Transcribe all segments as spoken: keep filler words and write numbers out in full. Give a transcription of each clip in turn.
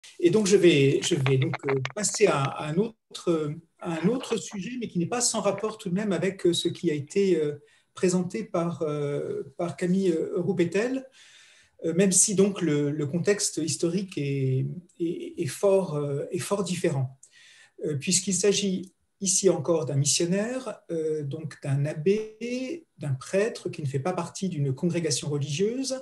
Et donc, je vais, je vais donc passer à, à, un autre, à un autre sujet, mais qui n'est pas sans rapport tout de même avec ce qui a été présenté par, par Camille Roupetel, même si donc le, le contexte historique est, est, est, fort, est fort différent, puisqu'il s'agit ici encore d'un missionnaire, donc d'un abbé, d'un prêtre qui ne fait pas partie d'une congrégation religieuse,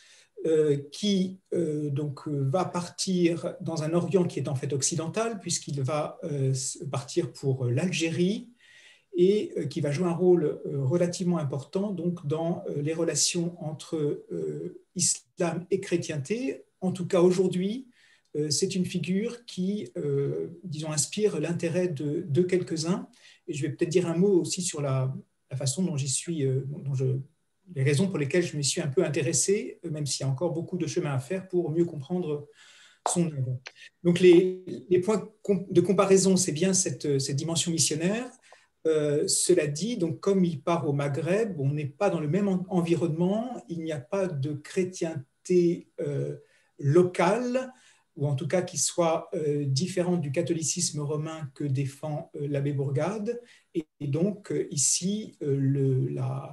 Euh, qui euh, donc, va partir dans un Orient qui est en fait occidental, puisqu'il va euh, partir pour l'Algérie et euh, qui va jouer un rôle euh, relativement important donc, dans euh, les relations entre euh, islam et chrétienté. En tout cas, aujourd'hui, euh, c'est une figure qui, euh, disons, inspire l'intérêt de, de quelques-uns. Et je vais peut-être dire un mot aussi sur la, la façon dont j'y suis, euh, dont je les raisons pour lesquelles je m'y suis un peu intéressé, même s'il y a encore beaucoup de chemin à faire pour mieux comprendre son œuvre. Donc les, les points de comparaison, c'est bien cette, cette dimension missionnaire. Euh, cela dit, donc comme il part au Maghreb, on n'est pas dans le même environnement, il n'y a pas de chrétienté euh, locale, ou en tout cas qui soit euh, différente du catholicisme romain que défend euh, l'abbé Bourgade. Et, et donc euh, ici, euh, le, la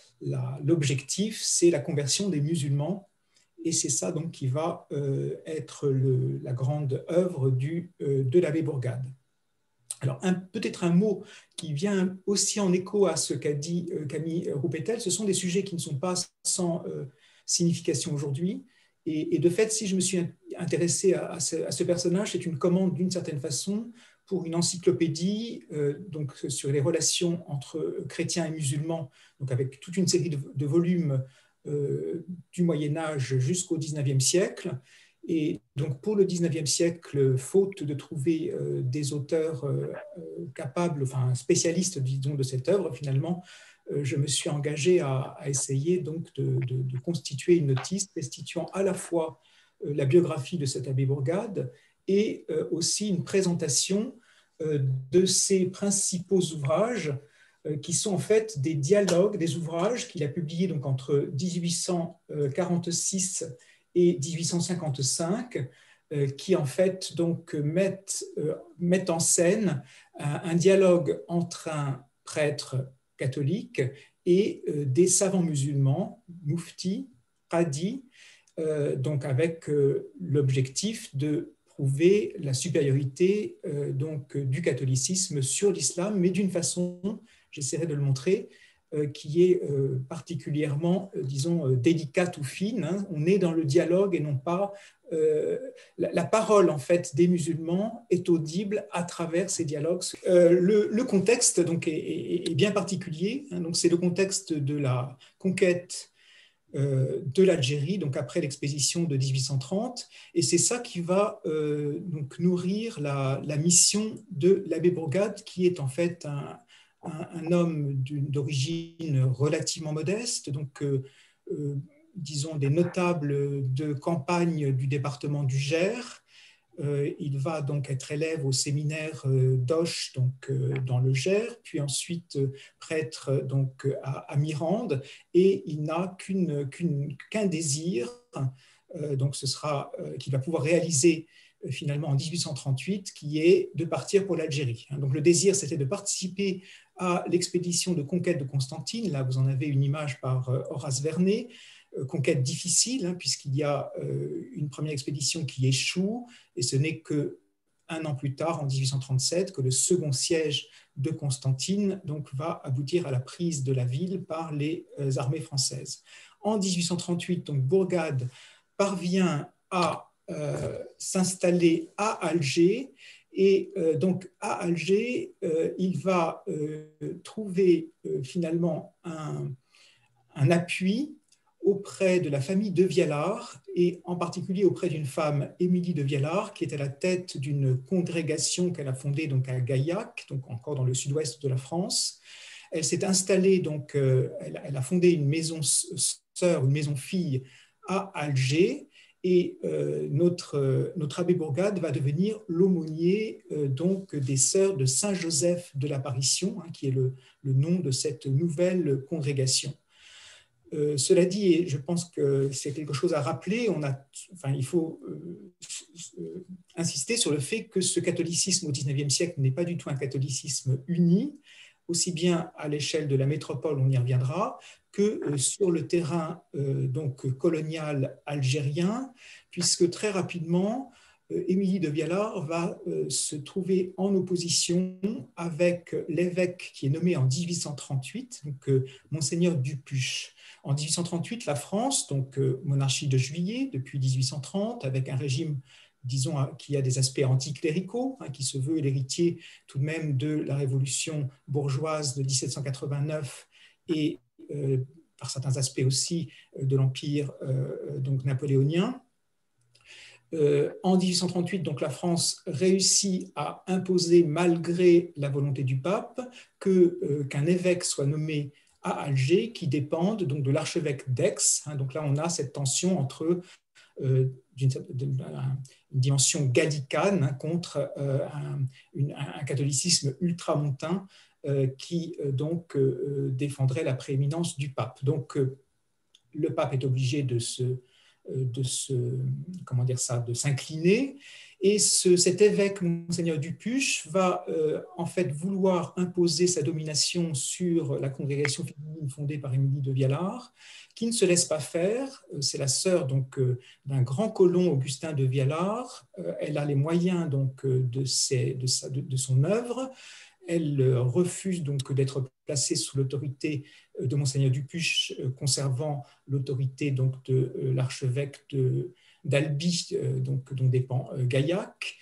l'objectif, c'est la conversion des musulmans. Et c'est ça donc qui va euh, être le, la grande œuvre du, euh, de l'abbé Bourgade. Alors, peut-être un mot qui vient aussi en écho à ce qu'a dit euh, Camille Roupetel, ce sont des sujets qui ne sont pas sans euh, signification aujourd'hui. Et, et de fait, si je me suis intéressé à, à, ce, à ce personnage, c'est une commande d'une certaine façon pour une encyclopédie euh, donc, sur les relations entre chrétiens et musulmans, donc avec toute une série de, de volumes euh, du Moyen-Âge jusqu'au dix-neuvième siècle. Et donc pour le dix-neuvième siècle, faute de trouver euh, des auteurs euh, capables, enfin spécialistes, disons, de cette œuvre, finalement, euh, je me suis engagé à, à essayer donc de, de, de constituer une notice restituant à la fois euh, la biographie de cet abbé Bourgade et euh, aussi une présentation euh, de ses principaux ouvrages, euh, qui sont en fait des dialogues, des ouvrages qu'il a publiés donc entre dix-huit cent quarante-six et dix-huit cent cinquante-cinq, euh, qui en fait donc mettent, euh, mettent en scène un, un dialogue entre un prêtre catholique et euh, des savants musulmans, muftis, qadis, euh, donc avec euh, l'objectif de prouver la supériorité euh, donc, du catholicisme sur l'islam, mais d'une façon, j'essaierai de le montrer, euh, qui est euh, particulièrement, euh, disons, euh, délicate ou fine. Hein. On est dans le dialogue et non pas... Euh, la, la parole, en fait, des musulmans est audible à travers ces dialogues. Euh, le, le contexte donc, est, est, est bien particulier. Hein. Donc, c'est le contexte de la conquête de l'Algérie, donc après l'expédition de dix-huit cent trente, et c'est ça qui va euh, donc nourrir la, la mission de l'abbé Bourgade, qui est en fait un, un, un homme d'origine relativement modeste, donc euh, euh, disons des notables de campagne du département du Gers. Euh, il va donc être élève au séminaire euh, d'Auch, donc euh, dans le Gers, puis ensuite euh, prêtre donc à, à Mirande, et il n'a qu'une, qu'une, qu'un désir, euh, donc ce sera euh, qu'il va pouvoir réaliser euh, finalement en dix-huit cent trente-huit, qui est de partir pour l'Algérie. Donc le désir, c'était de participer à l'expédition de conquête de Constantine. Là, vous en avez une image par euh, Horace Vernet. Conquête difficile, hein, puisqu'il y a euh, une première expédition qui échoue, et ce n'est qu'un an plus tard, en dix-huit cent trente-sept, que le second siège de Constantine donc, va aboutir à la prise de la ville par les euh, armées françaises. En dix-huit cent trente-huit, donc, Bourgade parvient à euh, s'installer à Alger, et euh, donc à Alger, euh, il va euh, trouver euh, finalement un, un appui auprès de la famille de Vialard, et en particulier auprès d'une femme, Émilie de Vialard, qui est à la tête d'une congrégation qu'elle a fondée donc à Gaillac, donc encore dans le sud-ouest de la France. Elle s'est installée, donc, euh, elle, elle a fondé une maison sœur, une maison fille à Alger, et euh, notre, euh, notre abbé Bourgade va devenir l'aumônier euh, donc des sœurs de Saint-Joseph de l'Apparition, hein, qui est le, le nom de cette nouvelle congrégation. Euh, cela dit, et je pense que c'est quelque chose à rappeler, on a, enfin, il faut euh, insister sur le fait que ce catholicisme au dix-neuvième siècle n'est pas du tout un catholicisme uni, aussi bien à l'échelle de la métropole, on y reviendra, que euh, sur le terrain euh, donc, colonial algérien, puisque très rapidement, Émilie de Vialard va euh, se trouver en opposition avec l'évêque qui est nommé en dix-huit cent trente-huit, donc euh, Monseigneur Dupuche. En dix-huit cent trente-huit, la France, donc euh, monarchie de Juillet depuis dix-huit cent trente, avec un régime, disons, qui a des aspects anticléricaux, hein, qui se veut l'héritier tout de même de la révolution bourgeoise de dix-sept cent quatre-vingt-neuf et euh, par certains aspects aussi de l'empire euh, donc napoléonien. Euh, en dix-huit cent trente-huit, donc, la France réussit à imposer, malgré la volonté du pape, que, euh, qu'un évêque soit nommé à Alger, qui dépende donc, de l'archevêque d'Aix. Hein, donc là, on a cette tension entre euh, une, une, une dimension gallicane, hein, contre euh, un, une, un catholicisme ultramontain euh, qui euh, donc euh, défendrait la prééminence du pape. Donc, euh, le pape est obligé de se de se, comment dire ça, de s'incliner. Et ce, cet évêque, Monseigneur Dupuche, va euh, en fait vouloir imposer sa domination sur la congrégation féminine fondée par Émilie de Vialard, qui ne se laisse pas faire. C'est la sœur donc euh, d'un grand colon, Augustin de Vialard. Euh, elle a les moyens donc de, ses, de, sa, de, de son œuvre. Elle refuse donc d'être placée sous l'autorité de Monseigneur Dupuche, conservant l'autorité donc de l'archevêque d'Albi, donc dont dépend Gaillac.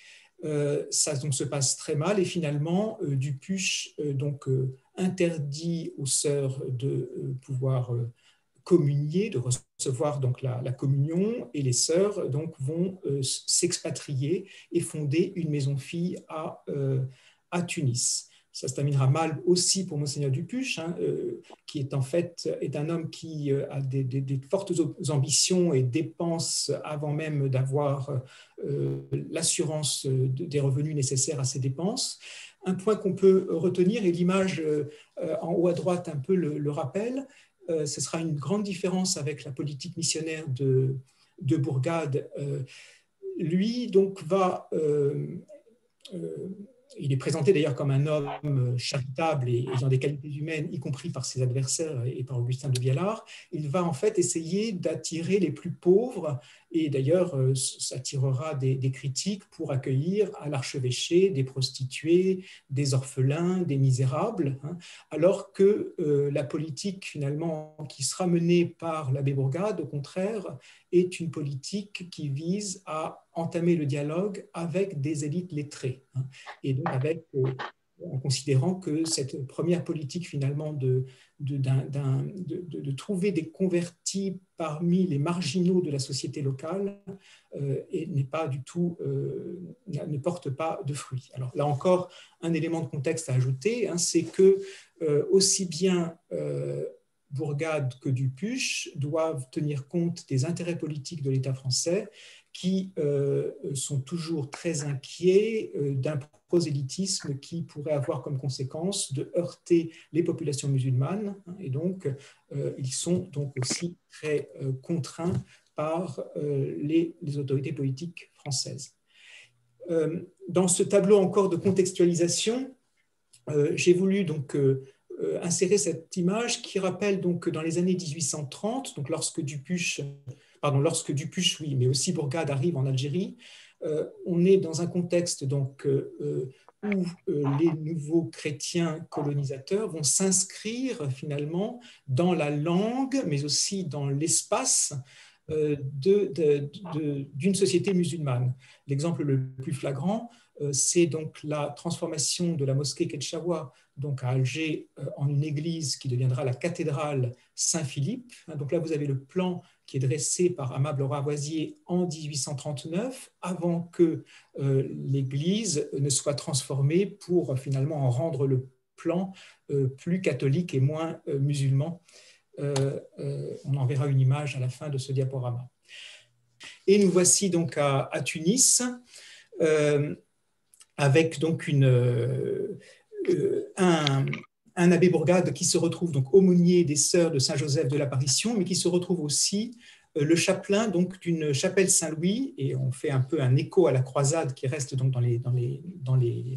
Ça donc se passe très mal et finalement Dupuche donc interdit aux sœurs de pouvoir communier, de recevoir donc la, la communion, et les sœurs donc vont s'expatrier et fonder une maison fille à, à Tunis. Ça se terminera mal aussi pour Monseigneur Dupuche, hein, euh, qui est en fait est un homme qui euh, a des, des, des fortes ambitions et dépense avant même d'avoir euh, l'assurance de, des revenus nécessaires à ses dépenses. Un point qu'on peut retenir, et l'image euh, en haut à droite un peu le, le rappelle, euh, ce sera une grande différence avec la politique missionnaire de, de Bourgade. Euh, lui donc va... Euh, euh, Il est présenté d'ailleurs comme un homme charitable et ayant des qualités humaines, y compris par ses adversaires et par Augustin de Vialard. Il va en fait essayer d'attirer les plus pauvres, et d'ailleurs s'attirera des, des critiques pour accueillir à l'archevêché des prostituées, des orphelins, des misérables, hein, alors que euh, la politique finalement qui sera menée par l'abbé Bourgade, au contraire, est une politique qui vise à entamer le dialogue avec des élites lettrées, hein, et donc avec, euh, en considérant que cette première politique finalement de, de, d'un, d'un, de, de, de trouver des convertis parmi les marginaux de la société locale euh, et n'est pas du tout, euh, ne porte pas de fruits. Alors là encore, un élément de contexte à ajouter, hein, c'est que euh, aussi bien euh, Bourgade que Dupuche doivent tenir compte des intérêts politiques de l'État français, qui euh, sont toujours très inquiets euh, d'un prosélytisme qui pourrait avoir comme conséquence de heurter les populations musulmanes, hein, et donc euh, ils sont donc aussi très euh, contraints par euh, les, les autorités politiques françaises. Euh, dans ce tableau encore de contextualisation, euh, j'ai voulu donc euh, insérer cette image qui rappelle donc que dans les années dix-huit cent trente, donc lorsque Dupuche Pardon, lorsque Dupuche, oui, mais aussi Bourgade arrive en Algérie, euh, on est dans un contexte donc, euh, où euh, les nouveaux chrétiens colonisateurs vont s'inscrire finalement dans la langue, mais aussi dans l'espace euh, de, de, de, d'une société musulmane. L'exemple le plus flagrant, euh, c'est donc la transformation de la mosquée Ketchaoua, donc à Alger, euh, en une église qui deviendra la cathédrale Saint-Philippe. Donc là, vous avez le plan qui est dressé par Amable Ravoisier en dix-huit cent trente-neuf, avant que euh, l'Église ne soit transformée pour euh, finalement en rendre le plan euh, plus catholique et moins euh, musulman. Euh, euh, on en verra une image à la fin de ce diaporama. Et nous voici donc à, à Tunis, euh, avec donc une, euh, un, un abbé Bourgade qui se retrouve donc aumônier des sœurs de Saint-Joseph de l'Apparition, mais qui se retrouve aussi le chapelain donc d'une chapelle Saint-Louis, et on fait un peu un écho à la croisade qui reste donc dans les, dans les, dans les,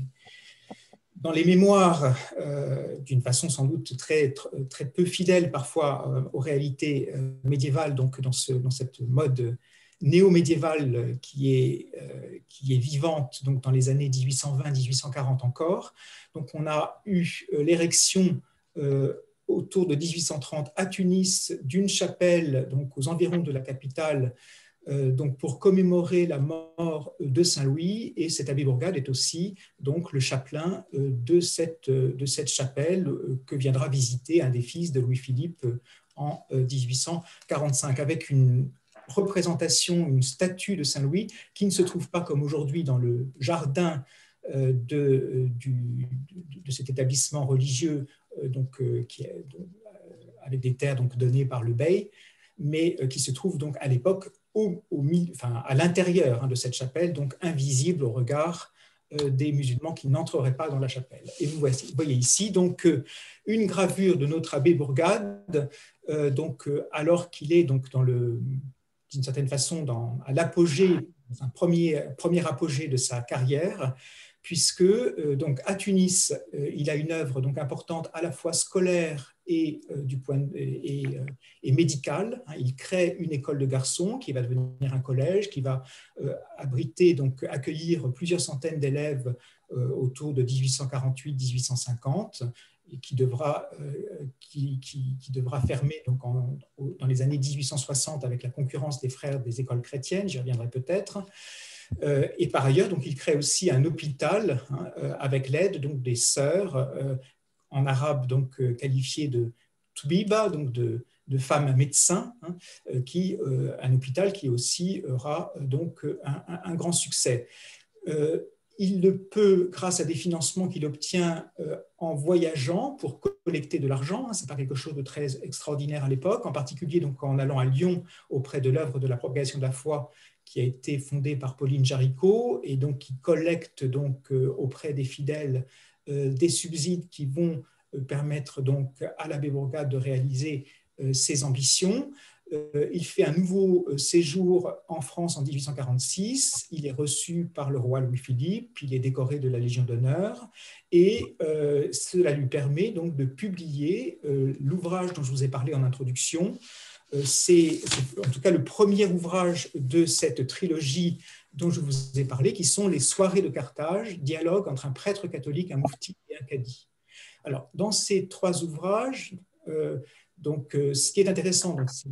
dans les mémoires, euh, d'une façon sans doute très, très peu fidèle parfois euh, aux réalités euh, médiévales, donc dans, ce, dans cette mode néo-médiévale qui est, euh, qui est vivante donc dans les années mille huit cent vingt mille huit cent quarante encore. Donc on a eu euh, l'érection euh, autour de mille huit cent trente à Tunis d'une chapelle donc aux environs de la capitale, euh, donc pour commémorer la mort de Saint-Louis, et cet abbé Bourgade est aussi donc le chapelain euh, de, cette, de cette chapelle euh, que viendra visiter un des fils de Louis-Philippe euh, en euh, mille huit cent quarante-cinq, avec une représentation, une statue de Saint-Louis qui ne se trouve pas comme aujourd'hui dans le jardin euh, de, du, de cet établissement religieux euh, donc, euh, qui est, donc, avec des terres donc, données par le bey, mais euh, qui se trouve donc à l'époque au, au, enfin, à l'intérieur hein, de cette chapelle, donc invisible au regard euh, des musulmans qui n'entreraient pas dans la chapelle. Et vous voyez, vous voyez ici donc euh, une gravure de notre abbé Bourgade, euh, donc euh, alors qu'il est donc dans le d'une certaine façon dans, à l'apogée, un premier, premier apogée de sa carrière, puisque euh, donc à Tunis, euh, il a une œuvre donc importante à la fois scolaire et, euh, du point de, et, et, euh, et médicale. Hein. Il crée une école de garçons qui va devenir un collège, qui va euh, abriter, donc accueillir plusieurs centaines d'élèves euh, autour de mille huit cent quarante-huit mille huit cent cinquante, et qui devra, euh, qui, qui, qui devra fermer donc en, dans les années mille huit cent soixante avec la concurrence des frères des écoles chrétiennes, j'y reviendrai peut-être. Euh, et par ailleurs, donc, il crée aussi un hôpital hein, euh, avec l'aide donc, des sœurs, euh, en arabe donc, euh, qualifiées de Toubiba, donc de, de femmes médecins, hein, euh, qui, euh, un hôpital qui aussi aura donc, un, un, un grand succès. Euh, Il le peut grâce à des financements qu'il obtient euh, en voyageant pour collecter de l'argent. Ce n'est pas quelque chose de très extraordinaire à l'époque, en particulier donc, en allant à Lyon auprès de l'œuvre de la propagation de la foi qui a été fondée par Pauline Jaricot et donc qui collecte donc, euh, auprès des fidèles euh, des subsides qui vont euh, permettre donc, à l'abbé Bourgade de réaliser euh, ses ambitions. Euh, il fait un nouveau séjour en France en mille huit cent quarante-six, il est reçu par le roi Louis-Philippe, il est décoré de la Légion d'honneur, et euh, cela lui permet donc de publier euh, l'ouvrage dont je vous ai parlé en introduction. Euh, c'est en tout cas le premier ouvrage de cette trilogie dont je vous ai parlé, qui sont les Soirées de Carthage, dialogue entre un prêtre catholique, un moufti et un cadi. Alors, dans ces trois ouvrages, euh, donc, euh, ce qui est intéressant, c'est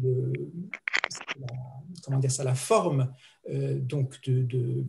la, comment dire ça, la forme euh, donc de, de,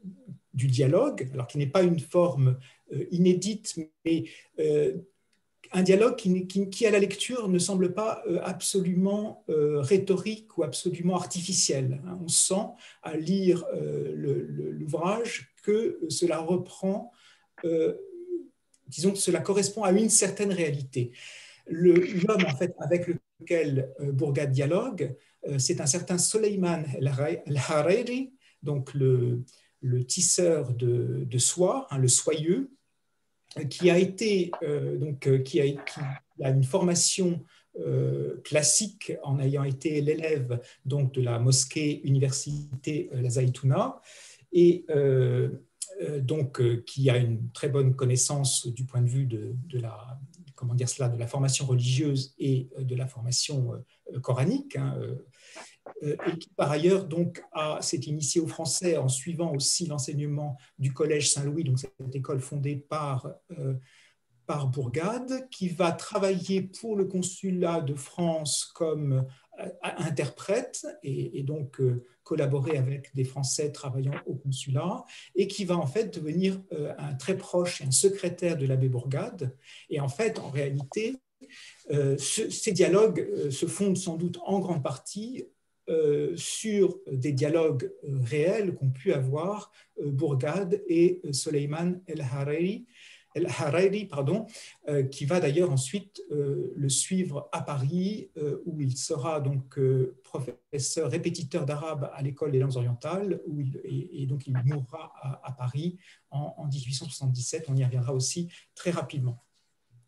du dialogue, alors qui n'est pas une forme euh, inédite, mais euh, un dialogue qui, qui, qui, à la lecture, ne semble pas euh, absolument euh, rhétorique ou absolument artificiel. Hein. On sent, à lire euh, l'ouvrage, que cela reprend, euh, disons que cela correspond à une certaine réalité. L'homme en fait, avec lequel euh, Bourgade dialogue, euh, c'est un certain Soleiman El-Hariri, donc le, le tisseur de, de soie, hein, le soyeux, qui a été euh, donc euh, qui, a, qui a une formation euh, classique en ayant été l'élève donc de la mosquée université euh, La Zaïtouna, et euh, euh, donc euh, qui a une très bonne connaissance du point de vue de, de la comment dire cela, de la formation religieuse et de la formation euh, coranique, hein, euh, et qui par ailleurs donc s'est initié au français en suivant aussi l'enseignement du Collège Saint-Louis, donc cette école fondée par, euh, par Bourgade, qui va travailler pour le consulat de France comme euh, interprète et, et donc euh, collaborer avec des Français travaillant au consulat, et qui va en fait devenir euh, un très proche et un secrétaire de l'abbé Bourgade. Et en fait, en réalité, euh, ce, ces dialogues euh, se fondent sans doute en grande partie euh, sur des dialogues euh, réels qu'ont pu avoir euh, Bourgade et euh, Soleiman El-Hariri, El-Hariri pardon, euh, qui va d'ailleurs ensuite euh, le suivre à Paris, euh, où il sera donc euh, professeur répétiteur d'arabe à l'école des langues orientales, où il, et, et donc il mourra à, à Paris en, en mille huit cent soixante-dix-sept. On y reviendra aussi très rapidement.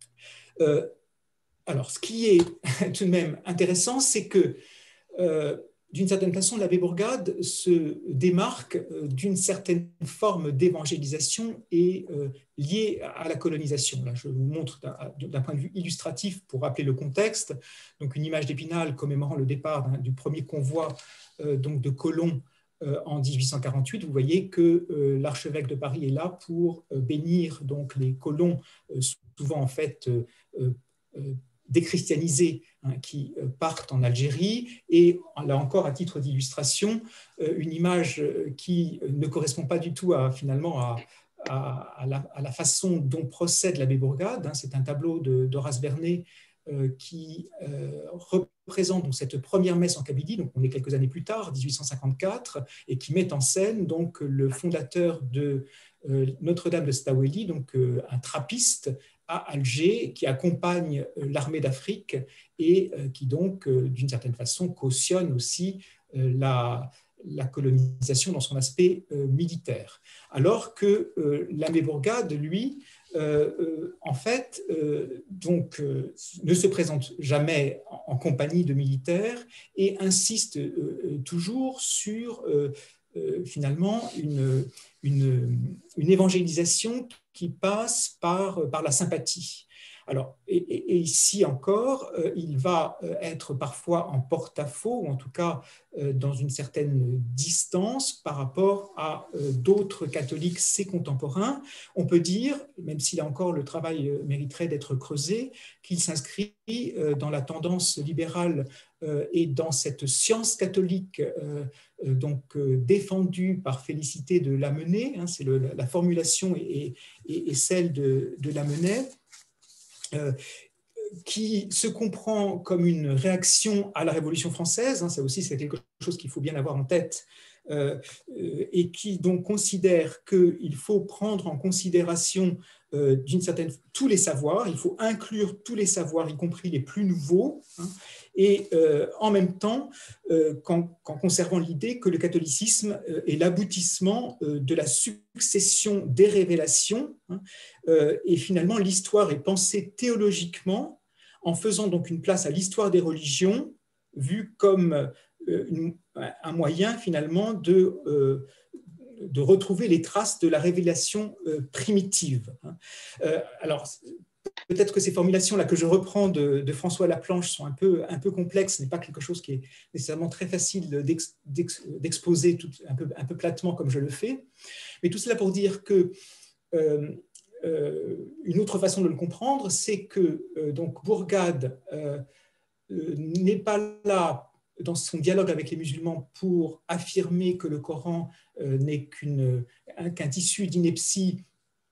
Euh, alors, ce qui est tout de même intéressant, c'est que, euh, d'une certaine façon, l'abbé Bourgade se démarque euh, d'une certaine forme d'évangélisation et euh, liée à la colonisation. Là, je vous montre d'un point de vue illustratif pour rappeler le contexte. Donc, une image d'Épinal commémorant le départ du premier convoi euh, donc de colons euh, en mille huit cent quarante-huit. Vous voyez que euh, l'archevêque de Paris est là pour euh, bénir donc les colons, euh, souvent en fait euh, euh, déchristianisés, hein, qui partent en Algérie. Et là encore, à titre d'illustration, une image qui ne correspond pas du tout à, finalement à, à, à, la, à la façon dont procède l'abbé Bourgade. Hein. C'est un tableau d'Horace Vernet euh, qui euh, représente donc, cette première messe en Kabylie, donc on est quelques années plus tard, mille huit cent cinquante-quatre, et qui met en scène donc, le fondateur de euh, Notre-Dame de Staoueli, donc euh, un trappiste à Alger, qui accompagne l'armée d'Afrique et qui donc, d'une certaine façon, cautionne aussi la, la colonisation dans son aspect militaire. Alors que l'abbé Bourgade, lui, euh, en fait, euh, donc, euh, ne se présente jamais en, en compagnie de militaires et insiste euh, toujours sur, euh, euh, finalement, une, une, une évangélisation qui passe par, par la sympathie. Alors, et, et ici encore, euh, il va être parfois en porte-à-faux, ou en tout cas euh, dans une certaine distance par rapport à euh, d'autres catholiques, ses contemporains. On peut dire, même si là encore le travail mériterait d'être creusé, qu'il s'inscrit euh, dans la tendance libérale euh, et dans cette science catholique euh, donc euh, défendue par Félicité de Lamennais, hein, c'est le, la formulation et, et, et celle de, de Lamennais, euh, qui se comprend comme une réaction à la Révolution française, hein, ça aussi c'est quelque chose qu'il faut bien avoir en tête, euh, et qui donc considère qu'il faut prendre en considération euh, d'une certaine tous les savoirs, il faut inclure tous les savoirs, y compris les plus nouveaux, hein, et euh, en même temps, euh, qu'en, qu'en conservant l'idée que le catholicisme euh, est l'aboutissement euh, de la succession des révélations, hein, euh, et finalement l'histoire est pensée théologiquement en faisant donc une place à l'histoire des religions, vue comme euh, une, un moyen finalement de, euh, de retrouver les traces de la révélation euh, primitive. Euh, alors, peut-être que ces formulations-là que je reprends de, de François Laplanche sont un peu, un peu complexes, ce n'est pas quelque chose qui est nécessairement très facile d'ex, d'ex, d'exposer tout, un, peu, un peu platement comme je le fais, mais tout cela pour dire que euh, euh, une autre façon de le comprendre, c'est que euh, donc Bourgade euh, euh, n'est pas là dans son dialogue avec les musulmans pour affirmer que le Coran euh, n'est qu'une, qu'un tissu d'ineptie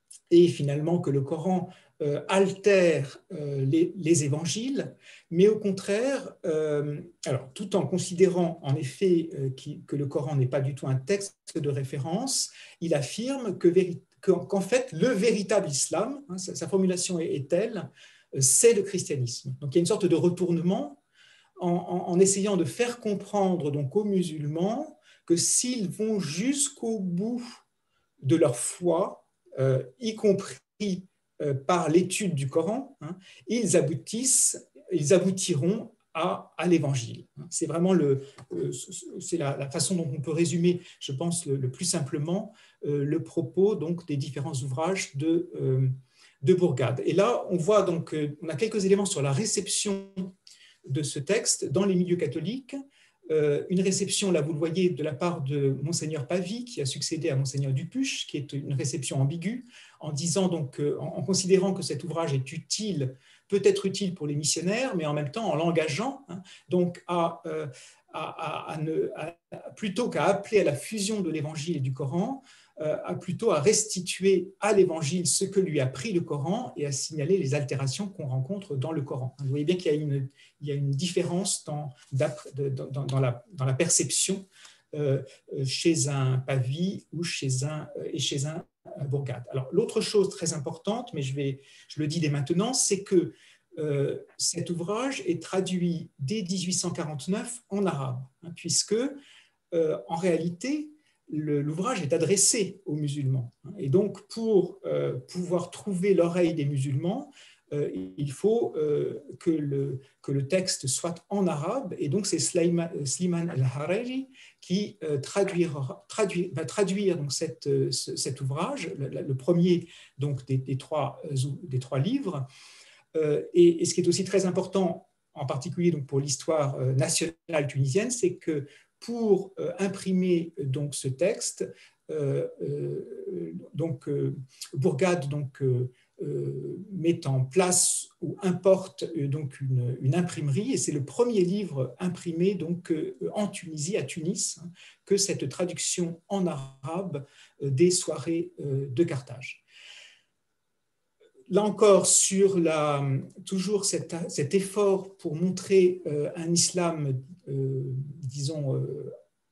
et finalement que le Coran euh, altère euh, les, les évangiles, mais au contraire, euh, alors, tout en considérant en effet euh, qui, que le Coran n'est pas du tout un texte de référence, il affirme que, qu'en fait le véritable islam, hein, sa, sa formulation est, est telle, euh, c'est le christianisme. Donc il y a une sorte de retournement en, en, en essayant de faire comprendre donc, aux musulmans que s'ils vont jusqu'au bout de leur foi, euh, y compris euh, par l'étude du Coran, hein, ils aboutissent, ils aboutiront à, à l'évangile. C'est vraiment le, euh, c'est la, la façon dont on peut résumer, je pense, le, le plus simplement euh, le propos donc des différents ouvrages de, euh, de Bourgade. Et là, on voit donc, euh, on a quelques éléments sur la réception de ce texte dans les milieux catholiques. Euh, une réception, là vous le voyez, de la part de Monseigneur Pavie, qui a succédé à Monseigneur Dupuche, qui est une réception ambiguë, en disant donc, euh, en, en considérant que cet ouvrage est utile, peut être utile pour les missionnaires, mais en même temps en l'engageant, hein, donc à, euh, à, à, à ne, à, plutôt qu'à appeler à la fusion de l'Évangile et du Coran, euh, à plutôt à restituer à l'Évangile ce que lui a pris le Coran et à signaler les altérations qu'on rencontre dans le Coran. Vous voyez bien qu'il y a une, il y a une différence dans, dans, dans, la, dans la perception euh, chez un Pavie ou chez un, et chez un Bourgade. Alors, l'autre chose très importante, mais je, vais, je le dis dès maintenant, c'est que euh, cet ouvrage est traduit dès mille huit cent quarante-neuf en arabe, hein, puisque, euh, en réalité, l'ouvrage est adressé aux musulmans. Et donc, pour euh, pouvoir trouver l'oreille des musulmans, euh, il faut euh, que, le, que le texte soit en arabe, et donc c'est Slimane El-Hariri qui euh, traduira, traduire, va traduire donc cette, ce, cet ouvrage, le, le premier donc, des, des, trois, des trois livres. Euh, et, et ce qui est aussi très important, en particulier donc, pour l'histoire euh, nationale tunisienne, c'est que pour euh, imprimer donc, ce texte, euh, euh, donc, euh, Bourgade donc, euh, euh, met en place ou importe euh, donc, une, une imprimerie, et c'est le premier livre imprimé donc, euh, en Tunisie, à Tunis, hein, que cette traduction en arabe euh, des soirées euh, de Carthage. Là encore, sur la, toujours cet, cet effort pour montrer euh, un islam, euh, disons, euh,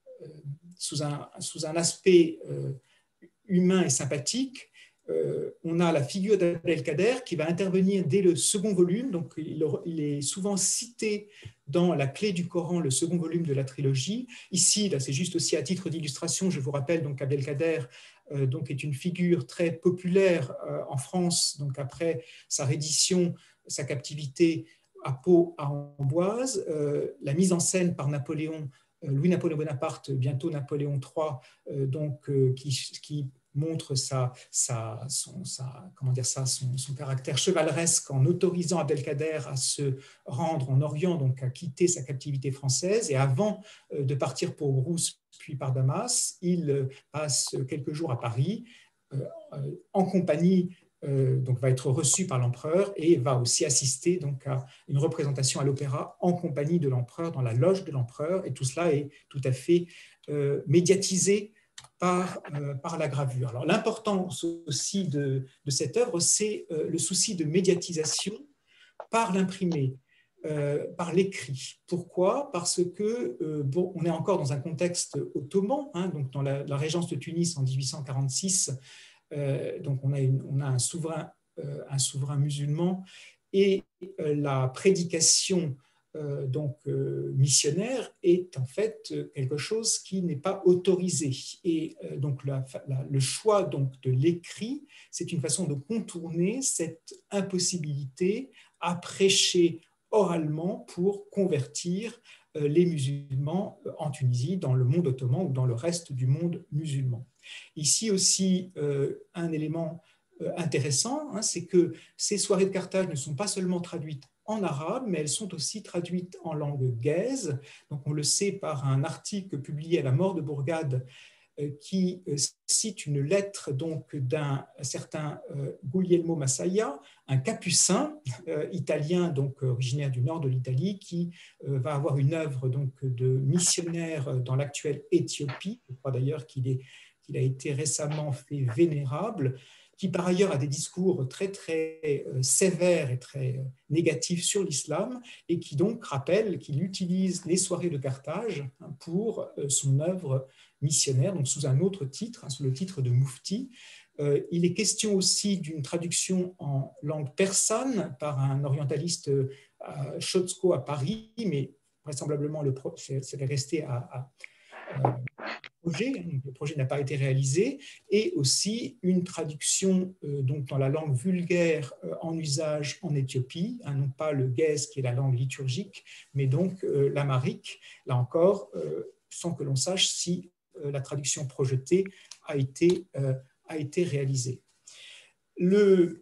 sous, un, sous un aspect euh, humain et sympathique, euh, on a la figure d'Abdelkader qui va intervenir dès le second volume. Donc, il, il est souvent cité dans La Clé du Coran, le second volume de la trilogie. Ici, là, c'est juste aussi à titre d'illustration, je vous rappelle donc Abdelkader euh, donc, est une figure très populaire euh, en France, donc après sa reddition, sa captivité à Pau, à Amboise, euh, la mise en scène par Napoléon, euh, Louis-Napoléon Bonaparte, bientôt Napoléon trois, euh, donc, euh, qui, qui montre sa, sa, son, sa, comment dire ça, son, son caractère chevaleresque en autorisant Abdelkader à se rendre en Orient, donc à quitter sa captivité française. Et avant de partir pour Brousse, puis par Damas, il passe quelques jours à Paris euh, en compagnie, euh, donc va être reçu par l'empereur et va aussi assister donc à une représentation à l'opéra en compagnie de l'empereur, dans la loge de l'empereur. Et tout cela est tout à fait euh, médiatisé Par, euh, par la gravure. Alors, l'importance aussi de, de cette œuvre, c'est euh, le souci de médiatisation par l'imprimé, euh, par l'écrit. Pourquoi? Parce que euh, bon, on est encore dans un contexte ottoman, hein, donc dans la, la régence de Tunis en mille huit cent quarante-six, euh, donc on a, une, on a un, souverain, euh, un souverain musulman, et euh, la prédication Euh, donc euh, missionnaire est en fait quelque chose qui n'est pas autorisé. Et euh, donc la, la, le choix donc de l'écrit, c'est une façon de contourner cette impossibilité à prêcher oralement pour convertir euh, les musulmans en Tunisie, dans le monde ottoman ou dans le reste du monde musulman. Ici aussi, euh, un élément euh, intéressant, hein, c'est que ces soirées de Carthage ne sont pas seulement traduites en arabe, mais elles sont aussi traduites en langue gaise. Donc, on le sait par un article publié à la mort de Bourgade euh, qui euh, cite une lettre donc d'un certain euh, Guglielmo Massaia, un capucin euh, italien, donc originaire du nord de l'Italie, qui euh, va avoir une œuvre donc de missionnaire dans l'actuelle Éthiopie. Je crois d'ailleurs qu'il est, qu'il a été récemment fait vénérable, qui par ailleurs a des discours très très euh, sévères et très euh, négatifs sur l'islam, et qui donc rappelle qu'il utilise les soirées de Carthage hein, pour euh, son œuvre missionnaire, donc sous un autre titre, hein, sous le titre de Mufti. Euh, il est question aussi d'une traduction en langue persane par un orientaliste euh, Chotsko à Paris, mais vraisemblablement le pro- c'est, c'est resté à, à, à projet, le projet n'a pas été réalisé, et aussi une traduction euh, donc dans la langue vulgaire euh, en usage en Éthiopie, hein, non pas le guèze qui est la langue liturgique, mais donc euh, l'amharique, là encore, euh, sans que l'on sache si euh, la traduction projetée a été, euh, a été réalisée. Le,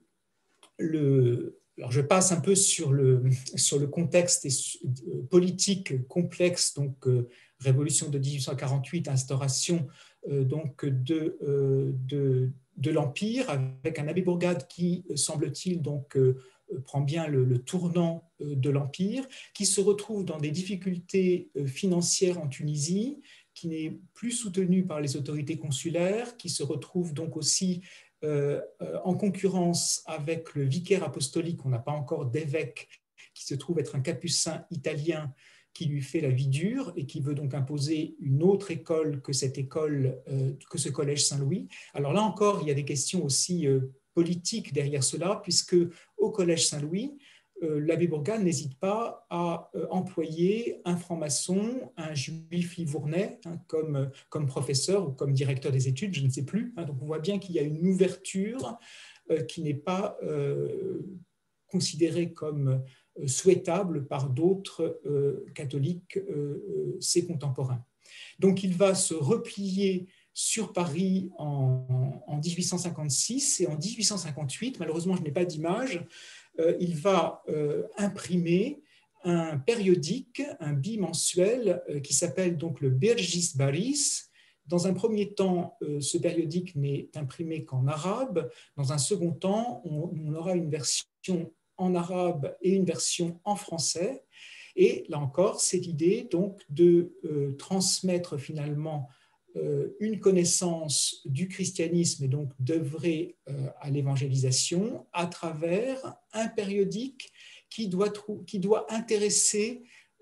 le, alors je passe un peu sur le, sur le contexte politique complexe, donc euh, révolution de mille huit cent quarante-huit, instauration euh, donc de, euh, de, de l'Empire, avec un abbé Bourgade qui, semble-t-il, donc euh, prend bien le, le tournant euh, de l'Empire, qui se retrouve dans des difficultés euh, financières en Tunisie, qui n'est plus soutenu par les autorités consulaires, qui se retrouve donc aussi Euh, en concurrence avec le vicaire apostolique, on n'a pas encore d'évêque, qui se trouve être un capucin italien qui lui fait la vie dure et qui veut donc imposer une autre école que cette école, euh, que ce collège Saint-Louis. Alors là encore, il y a des questions aussi euh, politiques derrière cela, puisque au collège Saint-Louis, euh, l'abbé Bourgade n'hésite pas à euh, employer un franc-maçon, un juif livournais, hein, comme, comme professeur ou comme directeur des études, je ne sais plus. Hein, donc on voit bien qu'il y a une ouverture euh, qui n'est pas euh, considéré comme souhaitable par d'autres euh, catholiques euh, ses contemporains. Donc il va se replier sur Paris en, en mille huit cent cinquante-six et en mille huit cent cinquante-huit, malheureusement je n'ai pas d'image, euh, il va euh, imprimer un périodique, un bimensuel euh, qui s'appelle donc le Birjis Baris. Dans un premier temps, euh, ce périodique n'est imprimé qu'en arabe. Dans un second temps, on, on aura une version en arabe et une version en français. Et là encore, c'est l'idée donc de euh, transmettre finalement euh, une connaissance du christianisme et donc d'œuvrer euh, à l'évangélisation à travers un périodique qui doit, qui doit intéresser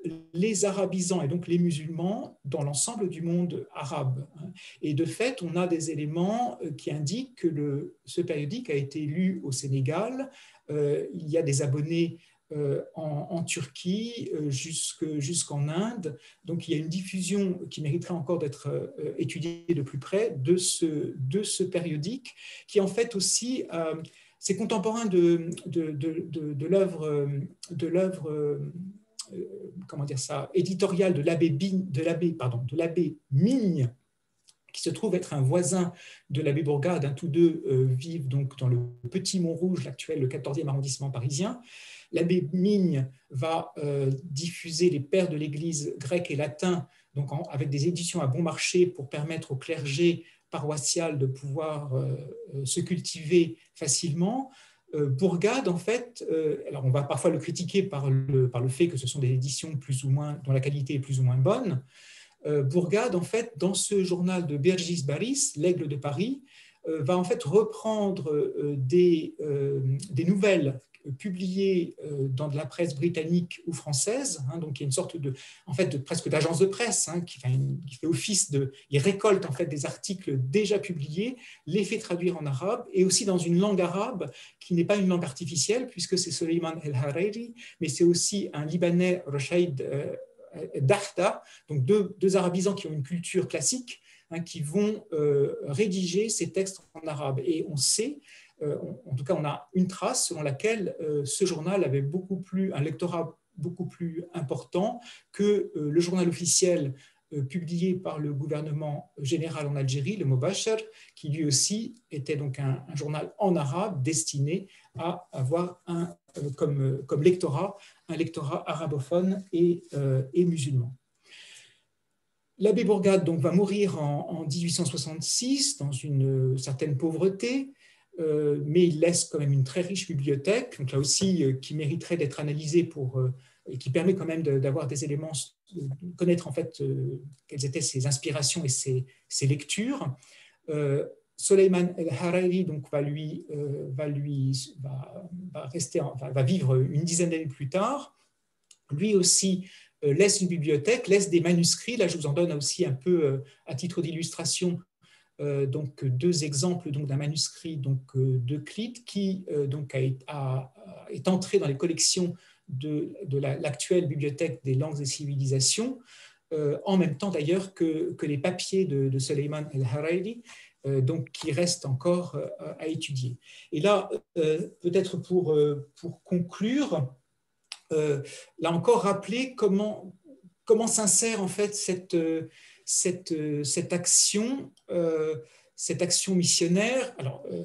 les arabisants et donc les musulmans dans l'ensemble du monde arabe. Et de fait, on a des éléments qui indiquent que le, ce périodique a été lu au Sénégal. Euh, il y a des abonnés euh, en, en Turquie euh, jusque, jusqu'en Inde. Donc il y a une diffusion qui mériterait encore d'être euh, étudiée de plus près de ce, de ce périodique qui en fait aussi... Euh, c'est contemporain de, de, de, de, de l'œuvre, de l'œuvre euh, comment dire ça, éditoriale de l'abbé, de l'abbé, pardon, de l'abbé Migne, qui se trouve être un voisin de l'abbé Bourgade. Hein, tous deux euh, vivent donc dans le Petit Montrouge, l'actuel le quatorzième arrondissement parisien. L'abbé Migne va euh, diffuser les pères de l'Église grecque et latin, donc en, avec des éditions à bon marché pour permettre au clergé paroissial de pouvoir euh, se cultiver facilement. Euh, Bourgade, en fait, euh, alors on va parfois le critiquer par le, par le fait que ce sont des éditions plus ou moins, dont la qualité est plus ou moins bonne. Euh, Bourgade, en fait, dans ce journal de Birjis Baris, l'Aigle de Paris, euh, va en fait reprendre euh, des, euh, des nouvelles publiées euh, dans de la presse britannique ou française, hein, donc il y a une sorte de, en fait, de presque d'agence de presse hein, qui, enfin, qui fait office de, il récolte en fait des articles déjà publiés, les fait traduire en arabe et aussi dans une langue arabe qui n'est pas une langue artificielle puisque c'est Suleiman El-Hariri, mais c'est aussi un Libanais, Rachid euh, Dahta, donc deux, deux arabisants qui ont une culture classique, hein, qui vont euh, rédiger ces textes en arabe. Et on sait, euh, on, en tout cas on a une trace selon laquelle euh, ce journal avait beaucoup plus, un lectorat beaucoup plus important que euh, le journal officiel euh, publié par le gouvernement général en Algérie, le Mobasher, qui lui aussi était donc un, un journal en arabe destiné à avoir un, euh, comme, comme lectorat un lectorat arabophone et, euh, et musulman. L'abbé Bourgade donc, va mourir en, en mille huit cent soixante-six dans une certaine pauvreté, euh, mais il laisse quand même une très riche bibliothèque, donc là aussi euh, qui mériterait d'être analysée pour, euh, et qui permet quand même de, d'avoir des éléments, de connaître en fait euh, quelles étaient ses inspirations et ses, ses lectures. Euh, Suleiman El-Hariri donc va lui, euh, va lui va, va rester, va, va vivre une dizaine d'années plus tard. Lui aussi euh, laisse une bibliothèque, laisse des manuscrits. Là, je vous en donne aussi un peu euh, à titre d'illustration. Euh, donc deux exemples donc d'un manuscrit donc euh, d'Euclide qui euh, donc a, a, est entré dans les collections de, de la, l'actuelle bibliothèque des langues et civilisations, euh, en même temps d'ailleurs que, que les papiers de, de Suleiman El-Hariri, euh, donc qui restent encore euh, à étudier. Et là, euh, peut-être pour, euh, pour conclure, euh, là encore rappeler comment, comment s'insère en fait cette, cette, cette action, euh, cette action missionnaire. Alors, euh,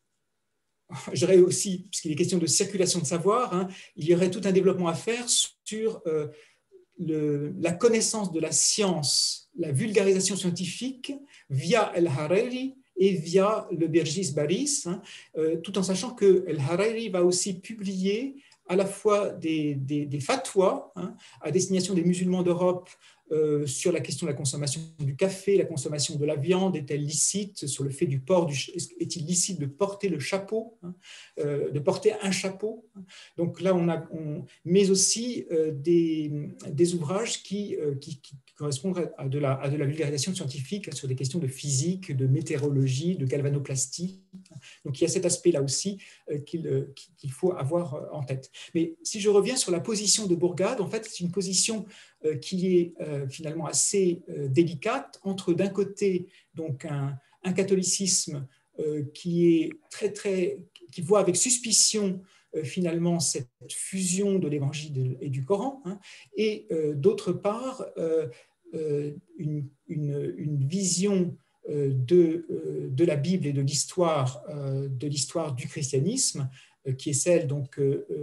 j'aurais aussi, puisqu'il est question de circulation de savoir, hein, il y aurait tout un développement à faire sur euh, le, la connaissance de la science, la vulgarisation scientifique via El-Hariri et via le Birjis Baris, hein, euh, tout en sachant que El-Hariri va aussi publier à la fois des, des, des fatwas hein, à destination des musulmans d'Europe euh, sur la question de la consommation du café, la consommation de la viande, est-elle licite, sur le fait du port, du, est-il licite de porter le chapeau, hein, euh, de porter un chapeau. Donc là, on a, on, mais aussi euh, des, des ouvrages qui, euh, qui, qui correspondent à de, la, à de la vulgarisation scientifique sur des questions de physique, de météorologie, de galvanoplastie. Donc il y a cet aspect-là aussi euh, qu'il, euh, qu'il faut avoir en tête. Mais si je reviens sur la position de Bourgade, en fait, c'est une position euh, qui est euh, finalement assez euh, délicate entre d'un côté donc un, un catholicisme euh, qui est très très qui voit avec suspicion finalement cette fusion de l'Évangile et du Coran, hein, et d'autre part une, une, une vision de, de la Bible et de l'histoire de l'histoire du christianisme, qui est celle donc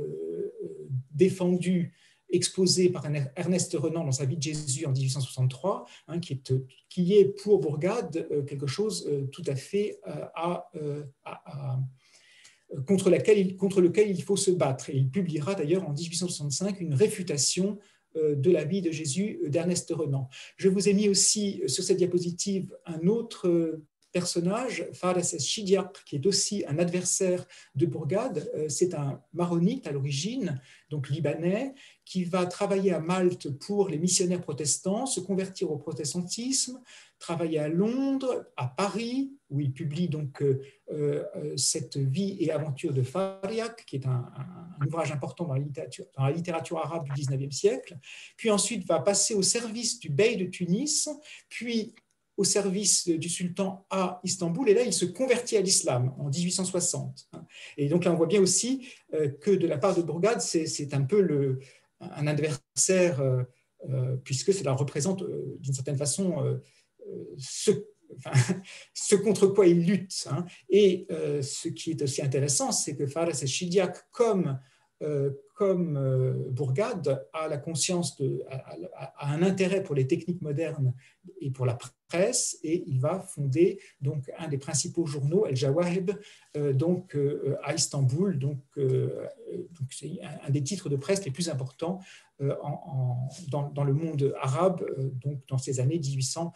défendue, exposée par Ernest Renan dans sa vie de Jésus en mille huit cent soixante-trois, hein, qui, est, qui est pour Bourgade quelque chose tout à fait à, à, à Contre, laquelle, contre lequel il faut se battre. Et il publiera d'ailleurs en mille huit cent soixante-cinq une réfutation de la vie de Jésus d'Ernest Renan. Je vous ai mis aussi sur cette diapositive un autre personnage, Fares Chidiaq, qui est aussi un adversaire de Bourgade. C'est un maronite à l'origine, donc libanais, qui va travailler à Malte pour les missionnaires protestants, se convertir au protestantisme, travailler à Londres, à Paris, où il publie donc euh, cette vie et aventure de Fariaq, qui est un, un ouvrage important dans la, littérature, dans la littérature arabe du dix-neuvième siècle, puis ensuite va passer au service du bey de Tunis, puis au service du sultan à Istanbul, et là il se convertit à l'islam en mille huit cent soixante. Et donc là on voit bien aussi que de la part de Bourgade, c'est un peu le, un adversaire, euh, puisque cela représente euh, d'une certaine façon euh, ce, enfin, ce contre quoi il lutte. Hein. Et euh, ce qui est aussi intéressant, c'est que Fares et Chidiaq, comme, euh, comme euh, Bourgade, a la conscience, de, a, a, a un intérêt pour les techniques modernes et pour la presse, et il va fonder donc un des principaux journaux, El Jawahib, euh, donc euh, à Istanbul. Donc, euh, donc c'est un, un des titres de presse les plus importants euh, en, en, dans, dans le monde arabe, euh, donc dans ces années mille huit cent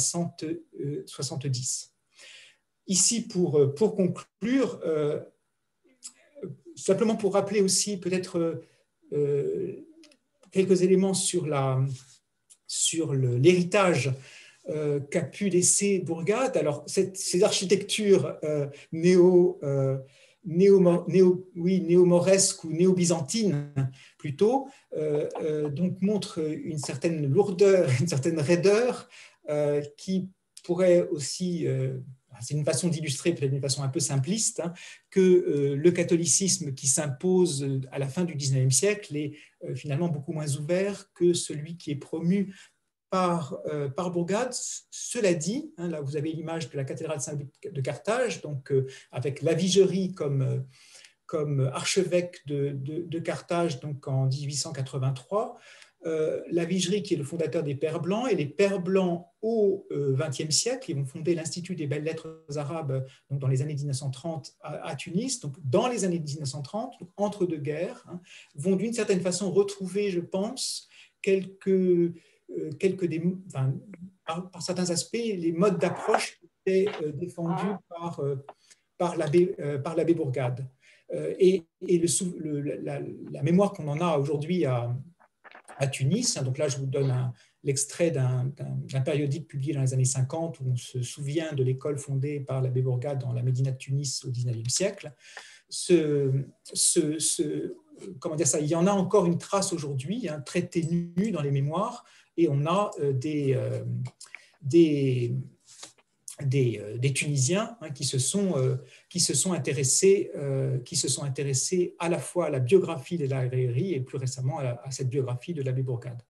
soixante-dix. Ici, pour, pour conclure, euh, simplement pour rappeler aussi peut-être euh, quelques éléments sur la, sur l'héritage euh, qu'a pu laisser Bourgade. Alors, cette, ces architectures euh, néo, euh, néo, néo, oui, néo-mauresques ou néo-byzantines plutôt, euh, euh, donc montrent une certaine lourdeur, une certaine raideur euh, qui pourrait aussi... Euh, c'est une façon d'illustrer, peut-être d'une façon un peu simpliste, hein, que euh, le catholicisme qui s'impose à la fin du dix-neuvième siècle est euh, finalement beaucoup moins ouvert que celui qui est promu par, euh, par Bourgade. Cela dit, hein, là vous avez l'image de la cathédrale Saint-Luc de Carthage, donc euh, avec Lavigerie comme, euh, comme archevêque de, de, de Carthage donc en mille huit cent quatre-vingt-trois. Euh, Lavigerie qui est le fondateur des Pères Blancs, et les Pères Blancs au vingtième siècle, ils vont fonder l'Institut des belles lettres arabes donc dans les années mille neuf cent trente à, à Tunis. Donc dans les années mille neuf cent trente, donc entre deux guerres, hein, vont d'une certaine façon retrouver, je pense, quelques, euh, quelques des, enfin, par, par certains aspects, les modes d'approche qui étaient euh, défendus par, euh, par l'abbé euh, par l'abbé Bourgade. Euh, et et le, le, la, la mémoire qu'on en a aujourd'hui à à Tunis. Donc là, je vous donne l'extrait d'un périodique publié dans les années cinquante où on se souvient de l'école fondée par l'abbé Bourgade dans la Médina de Tunis au dix-neuvième siècle. Ce, ce, ce, comment dire ça, il y en a encore une trace aujourd'hui, hein, très ténue dans les mémoires, et on a euh, des, euh, des, des, euh, des Tunisiens hein, qui, se sont, euh, qui, se sont intéressés, euh, qui se sont intéressés à la fois à la biographie de la Hariri et plus récemment à, la, à cette biographie de l'abbé Bourgade.